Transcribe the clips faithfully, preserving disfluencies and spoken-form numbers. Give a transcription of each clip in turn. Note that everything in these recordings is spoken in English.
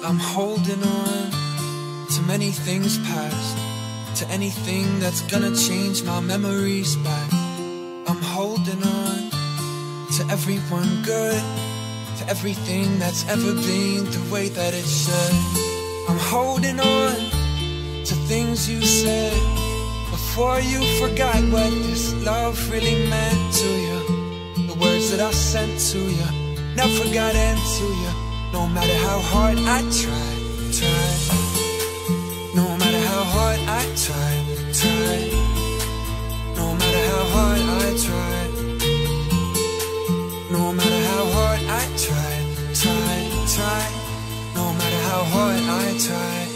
I'm holding on to many things past, to anything that's gonna change my memories back. I'm holding on to everyone good, to everything that's ever been the way that it should. I'm holding on to things you said before you forgot what this love really meant to you. The words that I sent to you never got into you. No matter how hard I tried, tried. No matter how hard I tried, tried. No matter how hard I tried. No matter how hard I tried, tried, tried. No matter how hard I tried.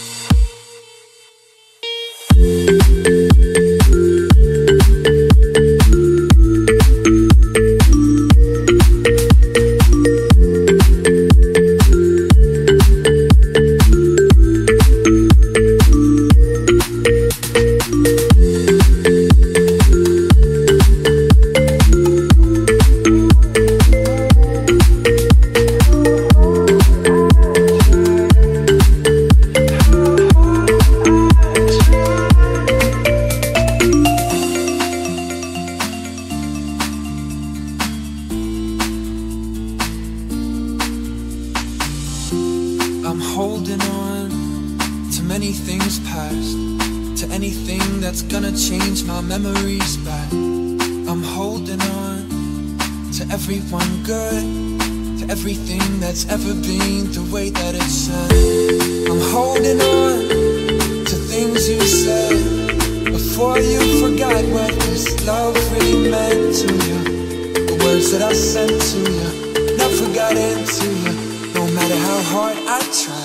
I'm holding on to many things past, to anything that's gonna change my memories back. I'm holding on to everyone good, to everything that's ever been the way that it should. I'm holding on to things you said before you forgot what this love really meant to you. The words that I sent to you never got into you. No matter how hard I try.